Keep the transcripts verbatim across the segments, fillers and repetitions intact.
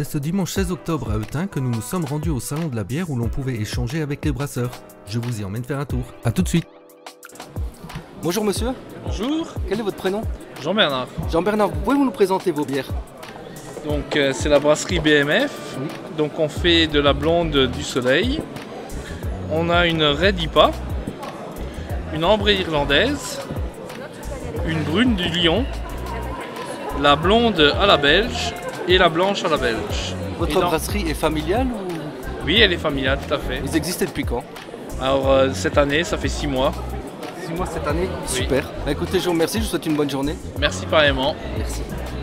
ce dimanche seize octobre à Eutin que nous nous sommes rendus au salon de la bière où l'on pouvait échanger avec les brasseurs. Je vous y emmène faire un tour. A tout de suite. Bonjour monsieur. Bonjour. Quel est votre prénom? Jean-Bernard. Jean-Bernard, vous pouvez nous présenter vos bières? Donc euh, c'est la brasserie B M F. Oui. Donc on fait de la blonde du soleil. On a une Red I P A, une ambrée irlandaise, une brune du Lion, la blonde à la belge et la blanche à la belge. Votre dans... brasserie est familiale ou... Oui, elle est familiale, tout à fait. Vous existez depuis quand? Alors euh, cette année, ça fait six mois. six mois cette année? Oui. Super. Bah, écoutez, je vous remercie, je vous souhaite une bonne journée. Merci pareillement. Merci.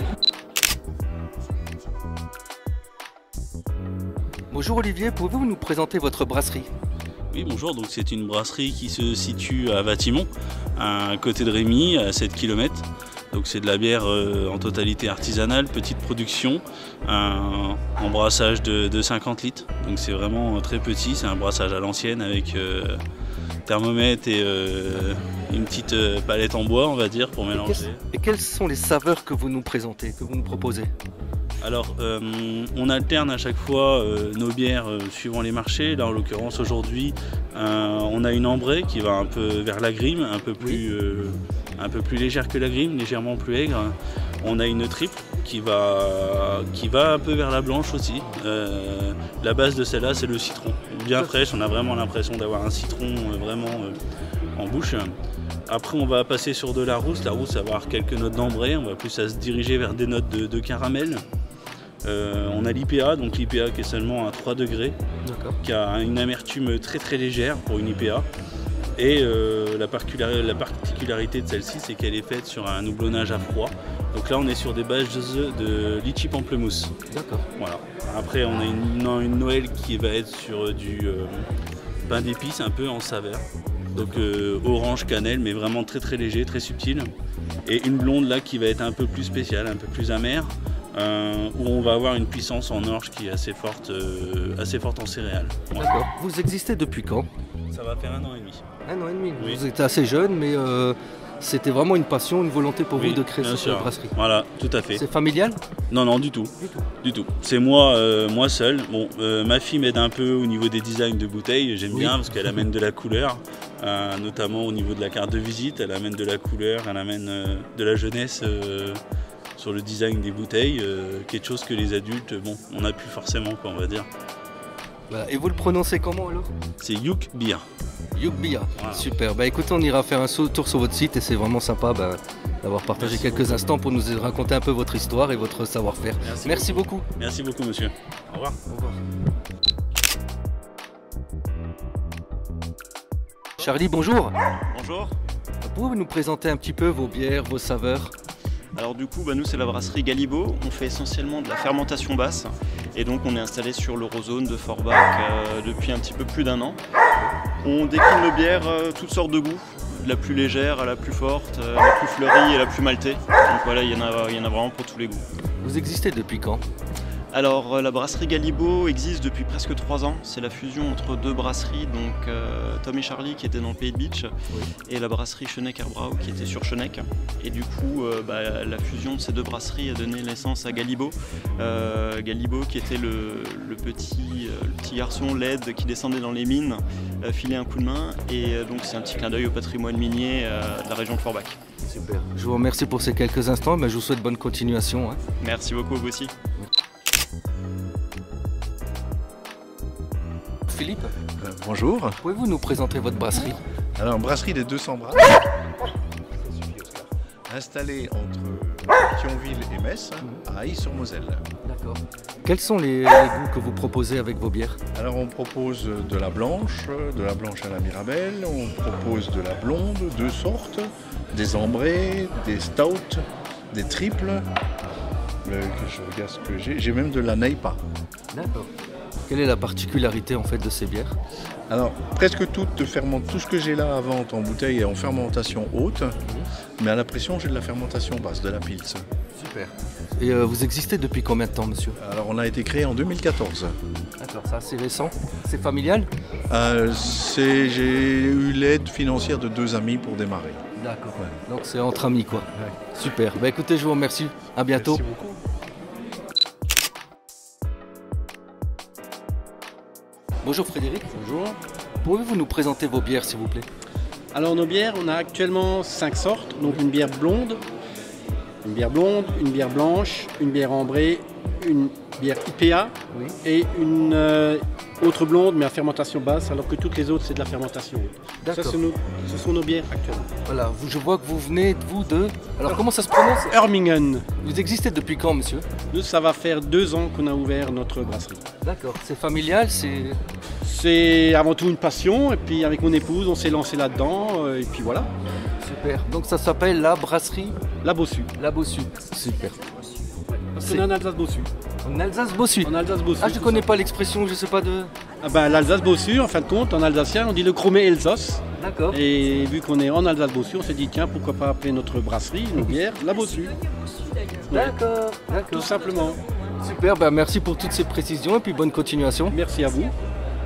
Bonjour Olivier, pouvez-vous nous présenter votre brasserie? Oui, bonjour, donc c'est une brasserie qui se situe à Vatimont, à côté de Rémy, à sept kilomètres. Donc c'est de la bière euh, en totalité artisanale, petite production, un, un brassage de, de cinquante litres. Donc c'est vraiment très petit, c'est un brassage à l'ancienne avec euh, thermomètre et euh, une petite euh, palette en bois, on va dire, pour mélanger. Et quelles sont les saveurs que vous nous présentez, que vous nous proposez? Alors, euh, on alterne à chaque fois euh, nos bières euh, suivant les marchés. Là, en l'occurrence, aujourd'hui, euh, on a une ambrée qui va un peu vers la grime, un peu plus, euh, un peu plus légère que la grime, légèrement plus aigre. On a une triple qui va, qui va un peu vers la blanche aussi. Euh, la base de celle-là, c'est le citron. Bien fraîche, on a vraiment l'impression d'avoir un citron euh, vraiment euh, en bouche. Après, on va passer sur de la rousse. La rousse, ça va avoir quelques notes d'ambrée. On va plus à se diriger vers des notes de, de caramel. Euh, on a l'I P A, donc l'I P A qui est seulement à trois degrés, qui a une amertume très très légère pour une I P A. Et euh, la, particularité, la particularité de celle-ci, c'est qu'elle est faite sur un houblonnage à froid. Donc là, on est sur des bases de litchi pamplemousse. D'accord. Voilà. Après, on a une, une Noël qui va être sur du euh, pain d'épices, un peu en saveur. Donc euh, orange, cannelle, mais vraiment très très léger, très subtil. Et une blonde là qui va être un peu plus spéciale, un peu plus amère. Euh, où on va avoir une puissance en orge qui est assez forte, euh, assez forte en céréales. Voilà. D'accord. Vous existez depuis quand? Ça va faire un an et demi. Un an et demi. Oui. Vous êtes assez jeune, mais euh, c'était vraiment une passion, une volonté pour Oui, vous de créer bien cette sûr. brasserie. Voilà, tout à fait. C'est familial? Non, non, du tout. Du tout. Du tout. C'est moi, euh, moi seul. Bon, euh, ma fille m'aide un peu au niveau des designs de bouteilles. J'aime Oui. bien parce qu'elle amène de la couleur, euh, notamment au niveau de la carte de visite. Elle amène de la couleur, elle amène euh, de la jeunesse. Euh, sur le design des bouteilles, euh, quelque chose que les adultes, bon, on n'a plus forcément, quoi, on va dire. Voilà. Et vous le prononcez comment alors? C'est Youk Beer. Youk Beer. Voilà. Super. Bah écoutez, on ira faire un tour sur votre site et c'est vraiment sympa bah, d'avoir partagé Merci quelques beaucoup. instants pour nous raconter un peu votre histoire et votre savoir-faire. Merci, Merci beaucoup. beaucoup. Merci beaucoup, monsieur. Au revoir. Au revoir. Charlie, bonjour. Bonjour. Pouvez-vous nous présenter un petit peu vos bières, vos saveurs? Alors du coup, bah, nous c'est la brasserie Galibo. On fait essentiellement de la fermentation basse. Et donc on est installé sur l'Eurozone de Forbach euh, depuis un petit peu plus d'un an. On décline nos bières euh, toutes sortes de goûts, de la plus légère à la plus forte, euh, la plus fleurie et la plus maltée. Donc voilà, il y en a, il y en a vraiment pour tous les goûts. Vous existez depuis quand? Alors la brasserie Galibo existe depuis presque trois ans. C'est la fusion entre deux brasseries, donc euh, Tom et Charlie qui étaient dans le Pays de Beach, oui, et la brasserie Chenek Herbrau qui était sur Chenek. Et du coup, euh, bah, la fusion de ces deux brasseries a donné naissance à Galibo. Euh, Galibo qui était le, le, petit, euh, le petit garçon laid qui descendait dans les mines, euh, filait un coup de main. Et euh, donc c'est un petit clin d'œil au patrimoine minier euh, de la région de Forbach. Super. Je vous remercie pour ces quelques instants, mais je vous souhaite bonne continuation. Hein. Merci beaucoup, vous aussi. Philippe, euh, bonjour. Pouvez-vous nous présenter votre brasserie? Alors, brasserie des deux cents bras, installée entre Thionville et Metz, à Aix-sur-Moselle. D'accord. Quels sont les, les goûts que vous proposez avec vos bières? Alors, on propose de la blanche, de la blanche à la Mirabelle, on propose de la blonde, deux sortes, des ambrées, des stouts, des triples. Le, que je regarde ce que j'ai. J'ai même de la Neipa. D'accord. Quelle est la particularité en fait de ces bières? Alors, presque toutes fermentent. Tout ce que j'ai là à vente en bouteille est en fermentation haute, mmh. mais à la pression, j'ai de la fermentation basse, de la Pils. Super. Et euh, vous existez depuis combien de temps, monsieur? Alors, on a été créé en deux mille quatorze. D'accord, c'est assez récent. C'est familial? euh, J'ai eu l'aide financière de deux amis pour démarrer. D'accord. Ouais. Donc, c'est entre amis, quoi. Ouais. Super. Bah, écoutez, je vous remercie. À bientôt. Merci beaucoup. Bonjour Frédéric. Bonjour. Pouvez-vous nous présenter vos bières s'il vous plaît? Alors nos bières, on a actuellement cinq sortes. Donc une bière blonde, une bière blonde, une bière blanche, une bière ambrée, une bière I P A Oui. et une euh, autre blonde mais à fermentation basse, alors que toutes les autres c'est de la fermentation haute. Ça, D'accord. c'est nos- ce sont nos bières actuellement. Voilà, vous- je vois que vous venez, vous, de... Alors comment ça se prononce? Ermingen. Vous existez depuis quand, monsieur? Nous, ça va faire deux ans qu'on a ouvert notre brasserie. D'accord. C'est familial, c'est... C'est avant tout une passion, et puis avec mon épouse, on s'est lancé là-dedans, euh, et puis voilà, Super. Donc ça s'appelle la brasserie la Bossu. La Bossu. Super. Parce C'est- qu'on est en Alsace-Bossu. En Alsace-Bossu. En Alsace-Bossu. Ah, je c'est connais ça. pas l'expression, je sais pas de... Ah ben, l'Alsace-Bossu, en fin de compte, en alsacien, on dit le Chromé Elsass. D'accord. Et vu qu'on est en Alsace-Bossu, on s'est dit, tiens, pourquoi pas appeler notre brasserie, nos bières, la Bossu. D'accord. Tout D'accord. simplement. Super, ben merci pour toutes ces précisions et puis bonne continuation. Merci à vous.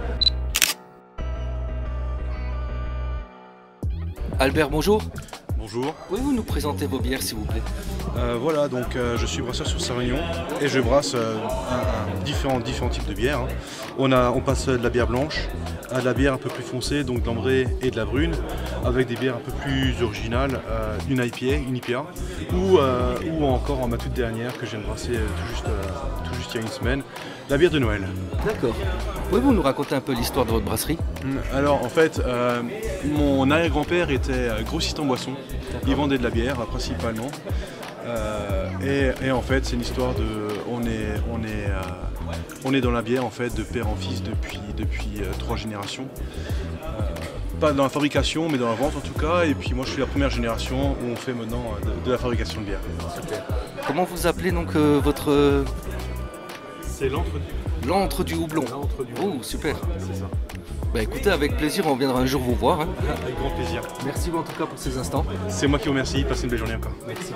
Albert, bonjour. Bonjour, Pouvez-vous nous présenter vos bières s'il vous plaît? Euh, voilà donc euh, je suis brasseur sur Saint-Réunion et je brasse euh, un- un- différents, différents types de bières. hein. On, a, on passe de la bière blanche à de la bière un peu plus foncée, donc de l'ambrée et de la brune, avec des bières un peu plus originales, euh, une I P A, une I P A, ou, euh, ou encore ma toute dernière que je viens de brasser euh, tout, juste, euh, tout juste il y a une semaine, la bière de Noël. D'accord. Pouvez-vous nous raconter un peu l'histoire de votre brasserie? Alors en fait, euh, mon arrière-grand-père était euh, grossiste en boisson. Il vendait de la bière euh, principalement. Euh, et, et en fait, c'est une histoire de. On est, on est, euh, on est dans la bière en fait de père en fils depuis, depuis euh, trois générations. Euh, pas dans la fabrication, mais dans la vente en tout cas. Et puis moi, je suis la première génération où on fait maintenant euh, de, de la fabrication de bière. Comment vous appelez donc euh, votre... euh, C'est l'entre-deux. L'antre du houblon? L'entre-deux. Oh, super. C'est ça. Bah écoutez, avec plaisir, on viendra un jour vous voir. hein. Avec grand plaisir. Merci en tout cas pour ces instants. C'est moi qui vous remercie. Passez une belle journée encore. Merci.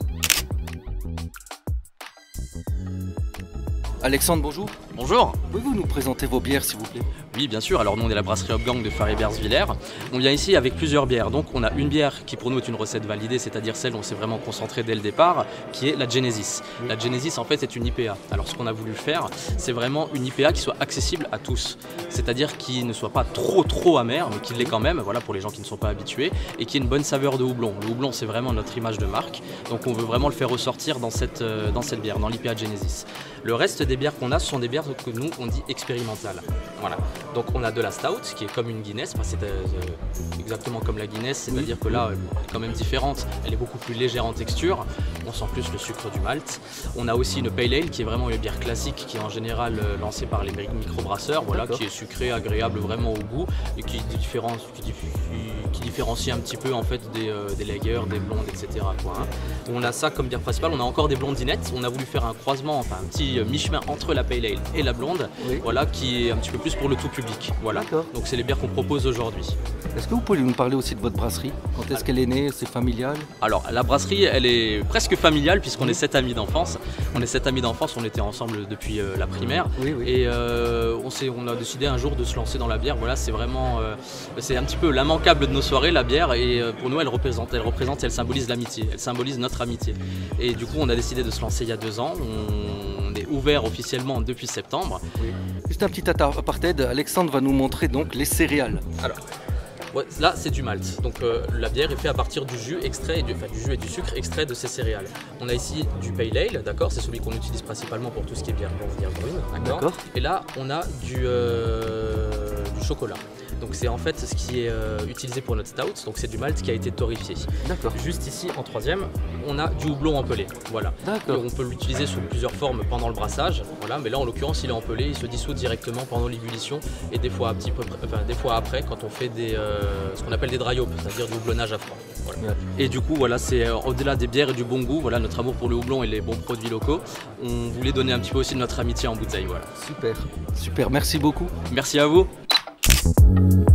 Alexandre, bonjour. Bonjour. Pouvez-vous nous présenter vos bières s'il vous plaît? Oui, bien sûr. Alors nous, on est la brasserie Hopgang de Faré-Bersviller. On vient ici avec plusieurs bières. Donc on a une bière qui pour nous est une recette validée, c'est-à-dire celle où on s'est vraiment concentré dès le départ, qui est la Genesis. La Genesis en fait est une I P A. Alors ce qu'on a voulu faire, c'est vraiment une I P A qui soit accessible à tous. C'est-à-dire qui ne soit pas trop trop amère, mais qui l'est quand même, voilà, pour les gens qui ne sont pas habitués, et qui ait une bonne saveur de houblon. Le houblon, c'est vraiment notre image de marque. Donc on veut vraiment le faire ressortir dans cette, euh, dans cette bière, dans l'I P A Genesis. Le reste des bières qu'on a, ce sont des bières que nous on dit expérimentales. Voilà. Donc on a de la stout qui est comme une Guinness, enfin, c'est euh, exactement comme la Guinness, c'est-à-dire que là elle est quand même différente, elle est beaucoup plus légère en texture, on sent plus le sucre du malt. On a aussi une Pale Ale qui est vraiment une bière classique qui est en général euh, lancée par les microbrasseurs, voilà, qui est sucrée, agréable vraiment au goût et qui, différencie, qui, dif- qui différencie un petit peu en fait des, euh, des lagers, des blondes, et cetera quoi, hein. On a ça comme bière principale, on a encore des blondinettes, on a voulu faire un croisement, enfin un petit euh, mi-chemin entre la Pale Ale et la blonde, Oui. voilà, qui est un petit peu plus pour le tout public. Voilà. D'accord. Donc c'est les bières qu'on propose aujourd'hui. Est-ce que vous pouvez nous parler aussi de votre brasserie? Quand est-ce qu'elle est née? C'est familial? Alors la brasserie, elle est presque familiale puisqu'on est sept amis d'enfance. On est sept amis d'enfance, on était ensemble depuis euh, la primaire. Oui, oui. Et euh, on, s'est- on a décidé un jour de se lancer dans la bière. Voilà, c'est vraiment, euh, c'est un petit peu l'immanquable de nos soirées, la bière. Et euh, pour nous, elle représente, elle représente, elle symbolise l'amitié. Elle symbolise notre amitié. Et du coup, on a décidé de se lancer il y a deux ans. On est ouvert officiellement depuis septembre. Juste un petit apartheid, Alexandre va nous montrer donc les céréales. Alors, ouais, là c'est du malt. Donc euh, la bière est faite à partir du jus extrait, et du, enfin, du jus et du sucre extrait de ces céréales. On a ici du pale ale, d'accord, c'est celui qu'on utilise principalement pour tout ce qui est bière blonde, bière brune, d'accord. D'accord. Et là on a du, euh, du chocolat. Donc c'est en fait ce qui est euh, utilisé pour notre stout, donc c'est du malt qui a été torréfié. D'accord. Juste ici en troisième, on a du houblon empelé, voilà. D'accord. On peut l'utiliser sous plusieurs formes pendant le brassage, voilà, mais là en l'occurrence il est empelé, il se dissout directement pendant l'ébullition et des fois, un petit peu, enfin, des fois après quand on fait des, euh, ce qu'on appelle des dry hop, c'est-à-dire du houblonnage à froid. Voilà. Ouais. Et du coup voilà, c'est euh, au-delà des bières et du bon goût, voilà, notre amour pour le houblon et les bons produits locaux, on voulait donner un petit peu aussi de notre amitié en bouteille. Voilà. Super, super, merci beaucoup. Merci à vous.